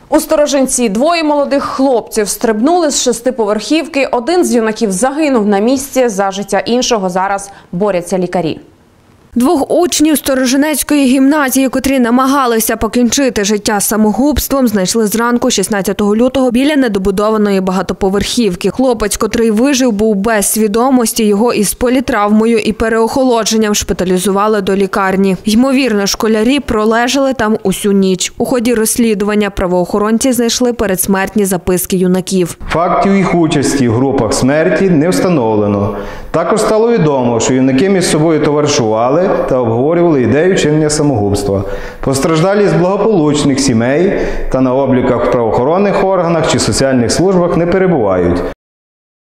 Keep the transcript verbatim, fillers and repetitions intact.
У Сторожинці двоє молодих хлопців стрибнули з шестиповерхівки. Один з юнаків загинув на місці, за життя іншого зараз борються лікарі. Двох учнів Сторожинецької гімназії, котрі намагалися покінчити життя самогубством, знайшли зранку шістнадцятого лютого біля недобудованої багатоповерхівки. Хлопець, котрий вижив, був без свідомості. Його із політравмою і переохолодженням шпиталізували до лікарні. Ймовірно, школярі пролежали там усю ніч. У ході розслідування правоохоронці знайшли передсмертні записки юнаків. Фактів їх участі в групах смерті не встановлено. Також стало відомо, що юнаки між собою товаришували та обговорювали ідею чинення самогубства. Постраждалі з благополучних сімей та на обліках в правоохоронних органах чи соціальних службах не перебувають.